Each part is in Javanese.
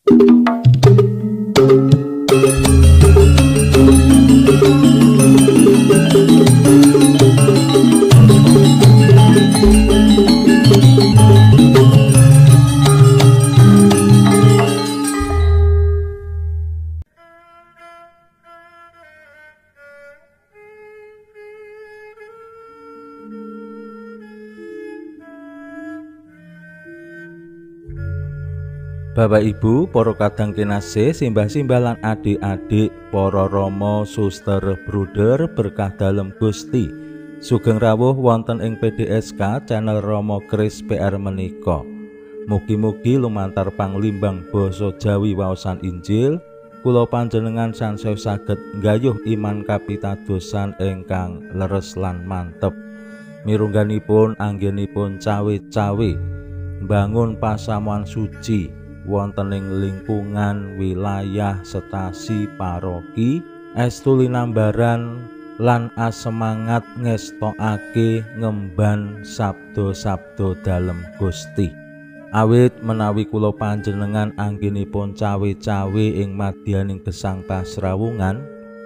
Bapak Ibu, para kadang kinasih, simbah-simbah lan adik-adik, para rama, suster, bruder, berkah dalem Gusti. Sugeng rawuh wonten ing PDSK channel Rama Kris PR menika. Mugi-mugi lumantar panglimbang basa Jawi waosan Injil, kula panjenengan sansaya saged nggayuh iman kapitadosan ingkang leres lan mantep. Mirungganipun anggenipun cawe-cawe mbangun pasamuan suci wonten ing lingkungan wilayah stasi paroki, estu linambaran lan asemangat ngestokake ngemban sabda-sabda dalem Gusti. Awit menawi kula panjenengan anggenipun cawe-cawe ing madyaning gesang pasrawungan,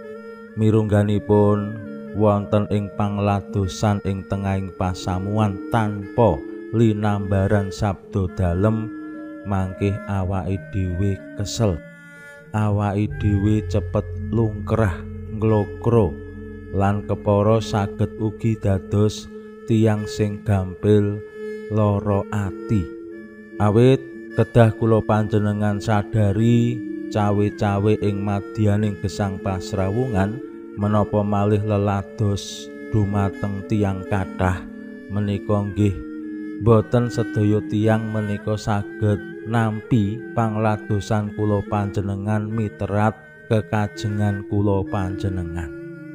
mirungganipun wonten ing pangladosan ing tengahing pasamuan tanpa linambaran sabda dalem, mangkih awake dhewe kesel, awake dhewe cepet lungkrah nglokro lan kepara saged ugi dados tiyang sing gampil lara ati. Awit kedah kula panjenengan sadari cawe-cawe ing madyaning gesang pasrawungan menapa malih lelados dumateng tiyang kathah menika nggih boten sedaya tiyang menika saged nampi pangladosan kula panjenengan miterat kekajengan kula panjenengan.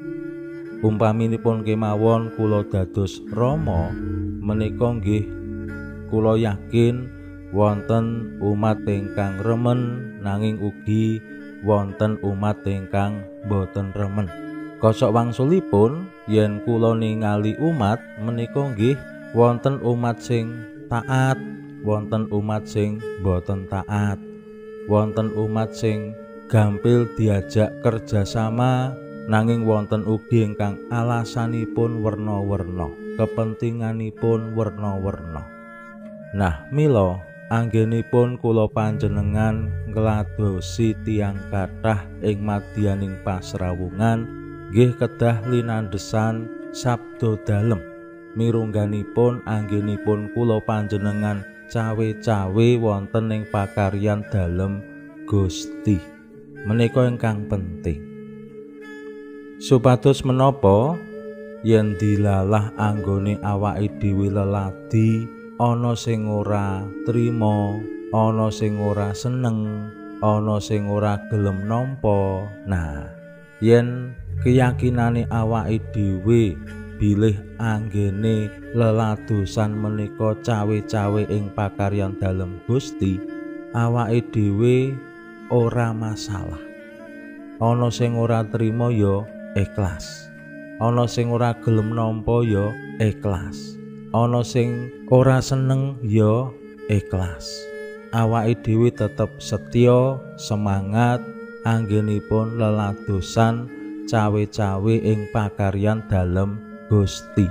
Umpaminipun kemawon kula dados rama menika nggih kula yakin wonten umat ingkang remen nanging ugi wonten umat ingkang boten remen. Kosok wangsulipun yen kula ningali umat menika nggih wonten umat sing taat, wonten umat sing boten taat, wonten umat sing gampil diajak kerjasama, nanging wonten ugi ingkang alasanipun werna-werna, kepentinganipun werna-werna. Nah, mila anggenipun kula panjenengan ngladosi tiyang kathah ing madyaning pasrawungan nggih kedah linandhesan sabda dalem. Mirungganipun anggenipun kula panjenengan cawe-cawe wonten ing pakaryan dalem Gusti menika ingkang penting. Supados menapa yen dilalah anggone awake dhewe leladi, ana sing ora trima, ana sing ora seneng, ana sing ora gelem nampa. Nah, yen keyakinane awake dhewe bilih anggene leladosan menika cawe-cawe ing pakaryan dalem Gusti, awake dhewe ora masalah. Ana sing ora trima ya ikhlas, ana sing ora gelem nampa ya ikhlas, ana sing ora seneng ya ikhlas. Awake dhewe tetep setya, semangat anggenipun leladosan cawe-cawe ing pakaryan dalem Gusti.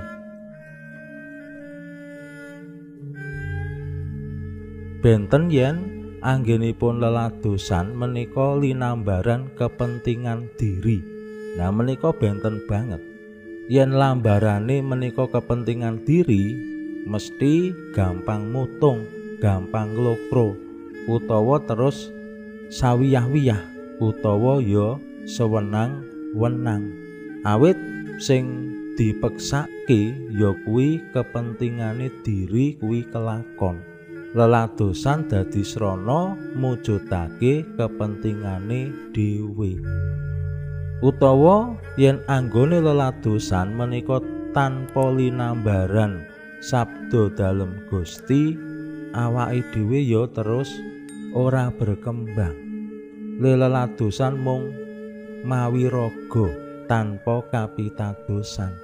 Benten yen anggenipun leladosan menika linambaran kepentingan diri. Nah menika benten banget. Yen lambarane menika kepentingan diri, mesti gampang mutung, gampang nglokro, utawa terus sawiyah-wiyah, utawa ya sewenang-wenang. Awit sing dipeksake ya kuwi kepentingane diri kuwi kelakon. Leladosan dadi srana mujudake kepentingane dhewe. Utawa yen anggone leladosan menika tanpa linambaran sabda dalem Gusti, awake dhewe ya terus ora berkembang. Leladosan mung mawi raga tanpa kapitadosan.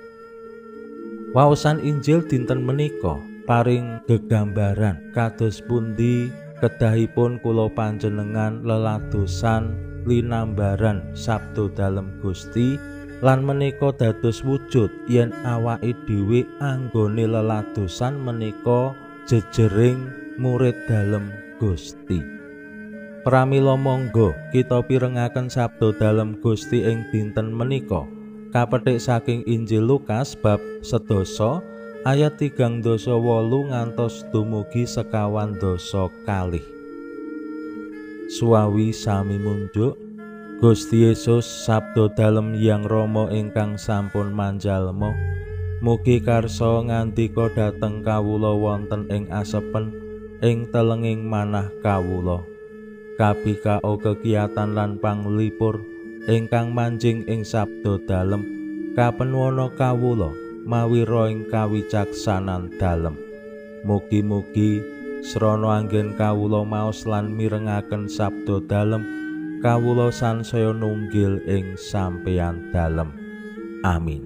Waosan Injil dinten menika paring gegambaran kados pundi kedahipun kula panjenengan leladosan linambaran sabda dalem Gusti lan menika dados wujud yen awake dhewe anggone leladosan menika jejering murid dalem Gusti. Pramila monggo kita pirengaken sabda dalem Gusti ing dinten menika kapetik saking Injil Lukas bab 11 ayat 38 ngantos dumugi 50. Suawi sami munjuk Gusti Yesus sabda dalem Hyang Rama ingkang sampun manjalma mugi karsa ngandika dhateng kawula wonten ing asepen ing telenging manah kawula kabikao kegiatan lan panglipur ingkang manjing ing sabda dalem kapenwana kawula mawi ing kawicaksanan dalem. Mugi-mugi srana anggen kawula maos lan mirengaken sabda dalem kawula sansaya nunggil ing sampeyan dalem. Amin.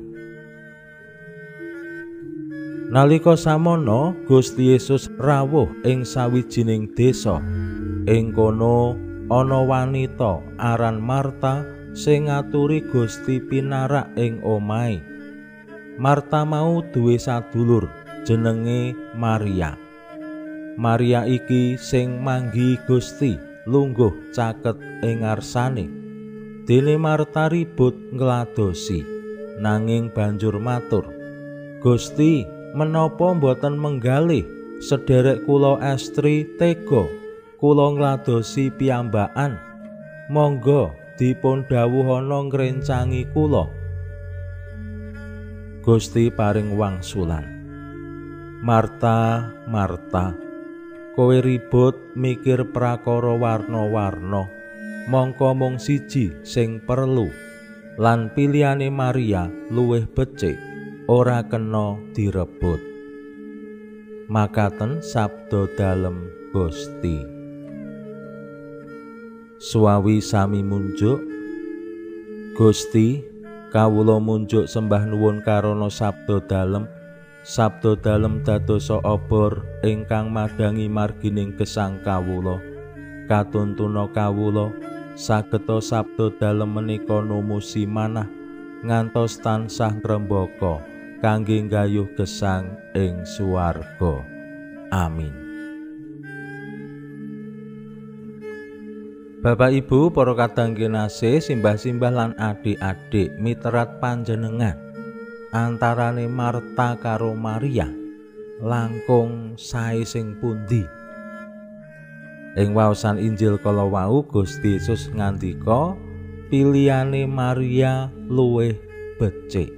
Nalika samono Gusti Yesus rawuh ing sawijining desa. Ing kono ana wanita aran Marta sing ngaturi Gusti pinarak ing omahe. Marta mau duwe sadulur jenenge Maria. Maria iki sing manggi Gusti lungguh caket ing ngarsane. Dene Marta ribut ngladosi nanging banjur matur, "Gusti, menapa mboten menggalih sederek kula estri tega kula ngladosi piyambakan? Monggo dipun dawuhana ngrencangi kula." Gusti paring wangsulan, "Marta, Marta, kowe ribut mikir prakara warna-warna, mangka mung siji sing perlu, lan pilihane Maria luwih becik, ora kena direbut." Makaten sabda dalem Gusti. Suawi sami munjuk. Gusti, kawula munjuk sembah nuwun karana sabda dalem dadosa obor ingkang madangi margining gesang kawula. Katuntuna kawula sageta sabda dalem menika numusi manah ngantos tansah ngrembaka kangge nggayuh gesang ing swarga. Amin. Bapak Ibu para kadang kinasih, simbah-simbah lan adik-adik miterat panjenengan, antarane Marta karo Maria langkung sae sing pundi? Ing waosan Injil kala wau Gusti Yesus ngandika pilihane Maria luwih becik.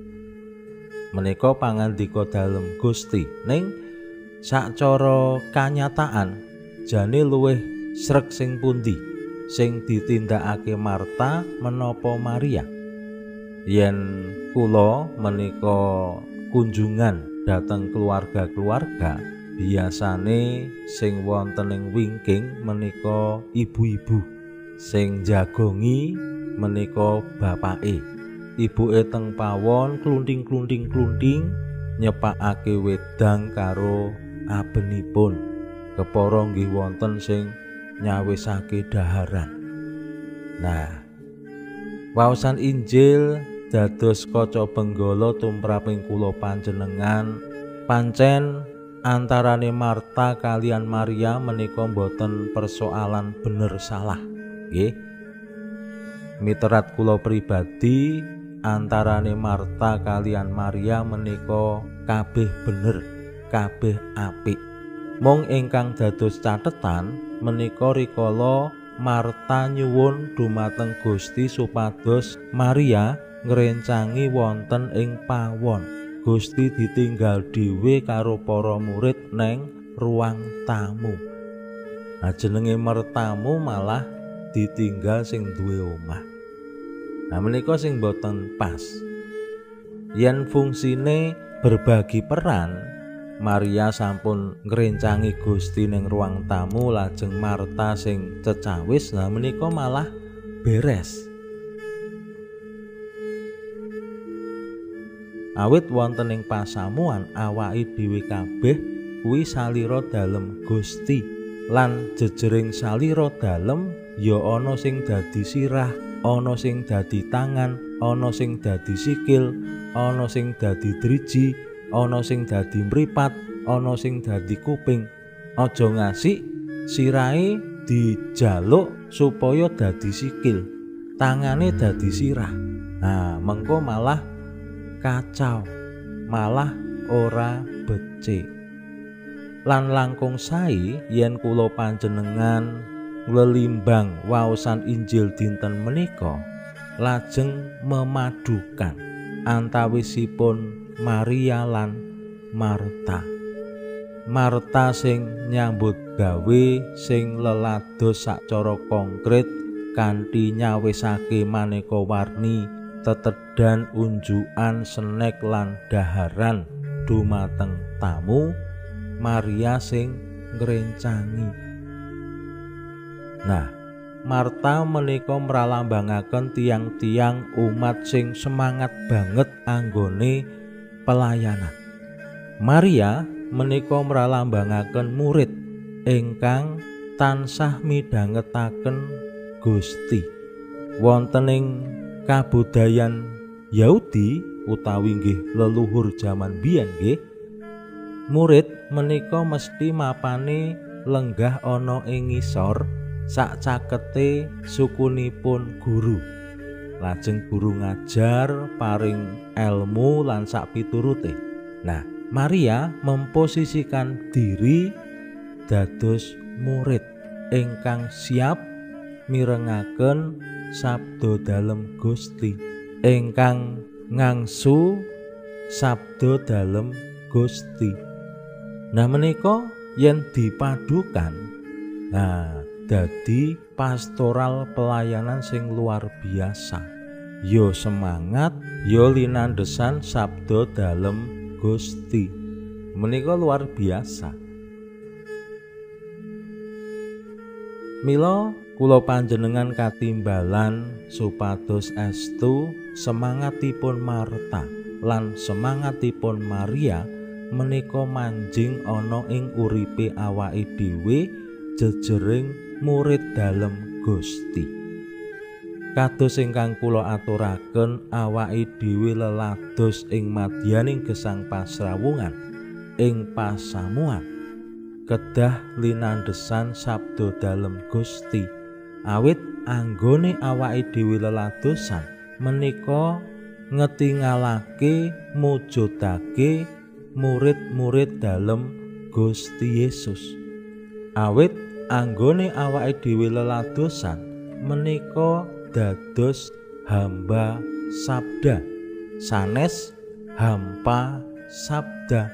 Menika pangandika dalem Gusti, ning sacara kanyataan jane luwih sreg sing pundi? Sing ditindakake Marta menapa Maria? Yen kula menika kunjungan dhateng keluarga-keluarga, biasane sing wonten ing wingking menika ibu-ibu, sing jagongi menika bapake. Ibuke teng pawon klunting-klunting nyepakake wedang karo abenipun. Kepara nggih wonten sing nyawisake daharan. Nah, waosan Injil dados kaca benggala tumraping kula panjenengan, pancen antarane Marta kalian Maria menika boten persoalan bener salah, nggih. Miterat kula pribadi antarane Marta kalian Maria menika kabeh bener, kabeh apik. Mung ingkang dados catetan menika rikala Marta nyuwun dumateng Gusti supados Maria ngrencangi wonten ing pawon. Gusti ditinggal dhewe karo para murid neng ruang tamu. Jenenge mertamu malah ditinggal sing duwe omah. Nah menika sing boten pas. Yen fungsine berbagi peran, Maria sampun ngrencangi Gusti ning ruang tamu, lajeng Marta sing cecawis, nah menika malah beres. Awit wonten ing pasamuan awake dhewe kabeh kuwi salira dalem Gusti. lan jejering salira dalem ya ana sing dadi sirah, ana sing dadi tangan, ana sing dadi sikil, ana sing dadi driji, ana sing dadi mripat, ana sing dadi kuping. Aja ngasik sirahe dijaluk supaya dadi sikil, tangane dadi sirah. Nah, mengko malah kacau, malah ora becik. Lan langkung sae yen kula panjenengan nglelimbang waosan Injil dinten menika lajeng memadukan antawisipun Maria lan Marta. Marta sing nyambut gawe, sing lelados sacara konkret kanthi nyawisake maneka warni, tetedhan, unjukan, senek lan daharan dumateng tamu. Maria sing ngrencangi. Nah, Marta menika mralambangaken tiang-tiang umat sing semangat banget anggone pelayanan. Maria menika mralambangaken murid ingkang tansah midhangetaken Gusti. Wonten ing kabudayan Yahudi utawi nggih leluhur jaman biyen nggih, murid menika mesti mapane lenggah ana ing ngisor sak cakete sukunipun guru. Lajeng guru ngajar, paring ilmu lan sak piturute. Nah, Maria memposisikan diri dados murid ingkang siap mirengaken sabda dalem Gusti, ingkang ngangsu sabda dalem Gusti. Nah, menika yen dipadukan, nah dadi pastoral pelayanan sing luar biasa. Yo semangat, yo linandesan sabda dalem Gusti. Menika luar biasa. Mila kula panjenengan katimbalan supados estu semangatipun Marta lan semangatipun Maria menika manjing ana ing uripe awake dhewe jejering murid dalem Gusti. Kados ingkang kula aturaken, awake dhewe lelados ing madyaning gesang pasrawungan ing pasamuan kedah linandesan sabda dalem Gusti. Awit anggone awake dhewe leladosan menika ngetingalake mujudake murid-murid dalem Gusti Yesus. Awit anggone awake dhewe leladosan menika dados hamba sabda, sanes hampa sabda.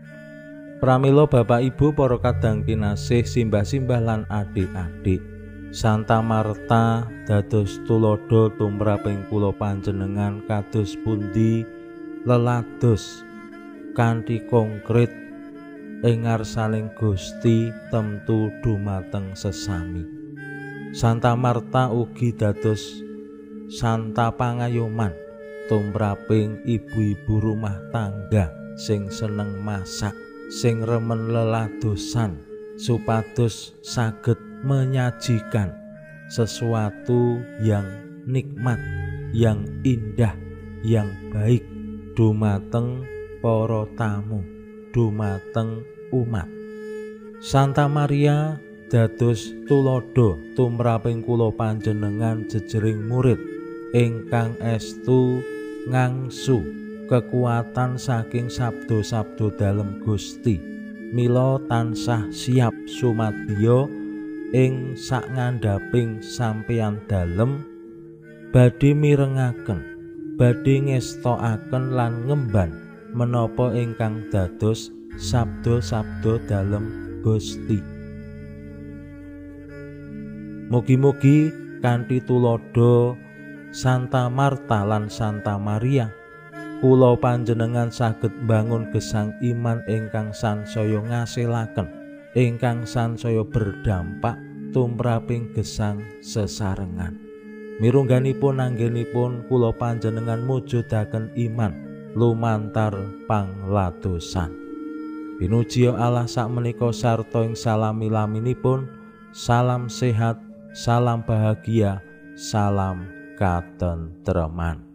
Pramila Bapak Ibu para kadang kinasih, simbah-simbah lan adik-adik, Santa Marta dados tulodo tumraping kula panjenengan kados pundi lelados kanthi konkret ing ngarsaning Gusti temtu dumateng sesami. Santa Marta ugi dados santa pangayoman tumraping ibu-ibu rumah tangga sing seneng masak, sing remen leladosan supados saged menyajikan sesuatu yang nikmat, yang indah, yang baik dumateng para tamu, dumateng umat. Santa Maria dados tulodo tumraping kula panjenengan jejering murid ingkang estu ngangsu kekuatan saking sabda-sabda dalem Gusti. Mila tansah siap sumadya ing sakngandhaping sampeyan dalem badhe mirengaken, badhe ngestokaken lan ngemban menapa ingkang dados sabda-sabda dalem Gusti. Mugi-mugi kanthi tulodo Santa Marta lan Santa Maria, kula panjenengan saged bangun gesang iman ingkang sansaya ngasilaken, ingkang sansaya berdampak tumraping gesang sesarengan. Mirungganipun anggenipun kula panjenengan mujudaken iman lumantar pangladosan. Pinuji Allah sakmenika sarta ing salami-laminipun. Salam sehat, salam bahagia, salam katentreman.